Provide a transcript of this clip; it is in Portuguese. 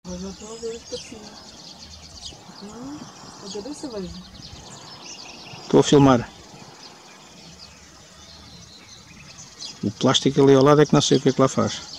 Mas não estou a ver para cima. A cabeça vejo. Estou a filmar. O plástico ali ao lado é que não sei o que é que lá faz.